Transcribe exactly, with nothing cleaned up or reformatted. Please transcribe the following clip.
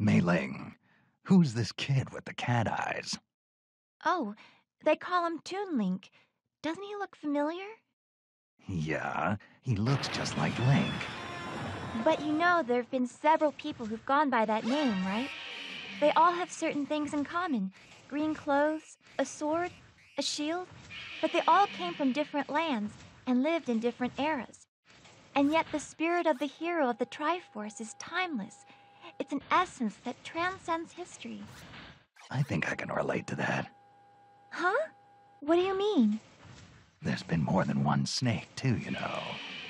Mei Ling, who's this kid with the cat eyes? Oh, they call him Toon Link. Doesn't he look familiar? Yeah, he looks just like Link. But you know there have been several people who've gone by that name, right? They all have certain things in common. Green clothes, a sword, a shield. But they all came from different lands and lived in different eras. And yet the spirit of the hero of the Triforce is timeless. It's an essence that transcends history. I think I can relate to that. Huh? What do you mean? There's been more than one snake, too, you know.